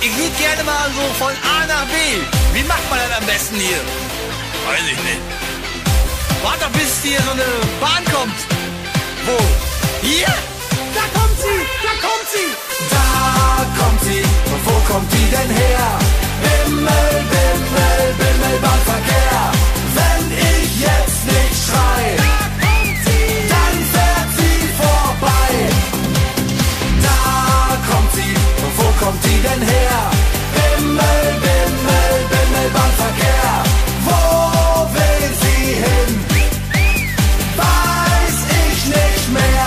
Ich würde gerne mal so von A nach B. Wie macht man das am besten hier? Weiß ich nicht. Warte, bis hier so eine Bahn kommt. Wo? Hier? Da kommt sie! Da kommt sie! Da kommt sie, wo kommt die denn her? Bimmel, Bimmel, Bimmelbahnverkehr. Wenn ich jetzt nicht schrei, dann fährt sie vorbei. Da kommt sie, wo kommt die denn her? Bimmel, Bimmel, Bimmelbahnverkehr. Wo will sie hin? Weiß ich nicht mehr.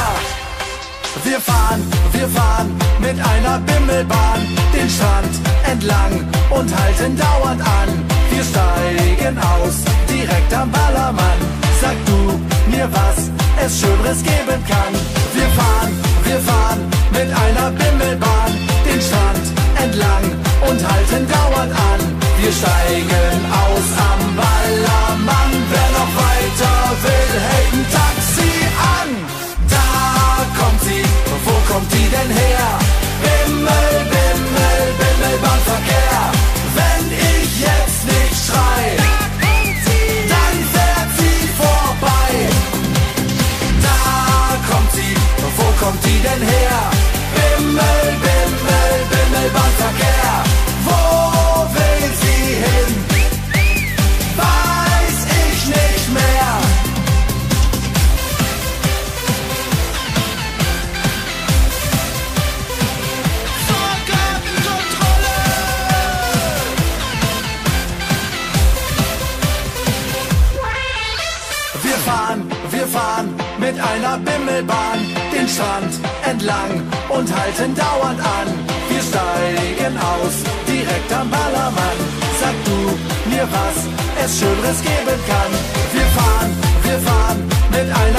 Wir fahren mit einer Bimmelbahn den Strand entlang und halten dauernd an. Wir steigen aus, direkt am Ballermann. Sag du mir, was es Schöneres geben kann. Wir fahren mit einer Bimmelbahn den Strand entlang und halten dauernd an. Wir steigen aus am Ballermann. Wer noch weiter will, hält ein Taxi an. Da kommt sie, wo kommt die denn her? Bimmel, Bimmel, Bimmelbahnverkehr. Wenn ich jetzt nicht schrei, dann fährt sie vorbei. Da kommt sie, wo kommt die denn her? Bimmel, Bimmel, Bimmelbahnverkehr. Wo will sie hin? Weiß ich nicht mehr. Wir fahren mit einer Bimmelbahn den Strand entlang und halten dauernd an. Wir steigen aus, direkt am Ballermann. Sag du mir, was es Schöneres geben kann. Wir fahren mit einer